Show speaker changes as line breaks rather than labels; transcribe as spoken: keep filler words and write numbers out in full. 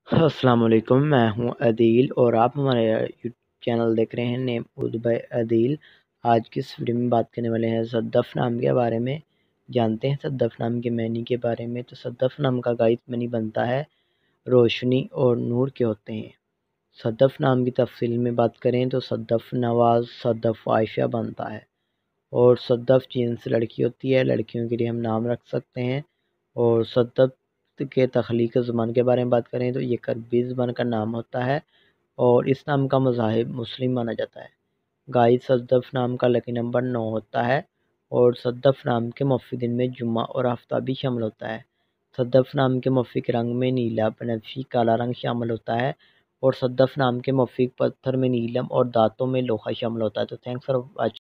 अस्सलाम वालेकुम, मैं हूं अदील और आप हमारे यूट्यूब चैनल देख रहे हैं नेम उर्दू बाय अदील। आज की इस वीडियो में बात करने वाले हैं सदफ नाम के बारे में। जानते हैं सदफ नाम के मैनी के बारे में। तो सदफ नाम का गाइस मैनी बनता है रोशनी और नूर के होते हैं। सदफ नाम की तफसील में बात करें तो सदफ नवाज, सदफ आयशा बनता है। और सदफ जीन्स लड़की होती है, लड़कियों के लिए हम नाम रख सकते हैं। और सदफ के तख्लीक ज़ुबान के बारे में बात करें तो ये करबी ज़ुबान का नाम होता है और इस नाम का मज़ाहिब मुस्लिम माना जाता है। गाइस सदफ नाम का लकी नंबर नौ होता है और सदफ नाम के मुफ़िदिन में जुम्मा और आफ्ताबी शामिल होता है। सदफ नाम के मुफ़िक रंग में नीला, बनफशी, काला रंग शामिल होता है और सदफ नाम के मुफ़िक पत्थर में नीलम और दांतों में लोहा शामिल होता है। तो थैंक्स फॉर वाचिंग।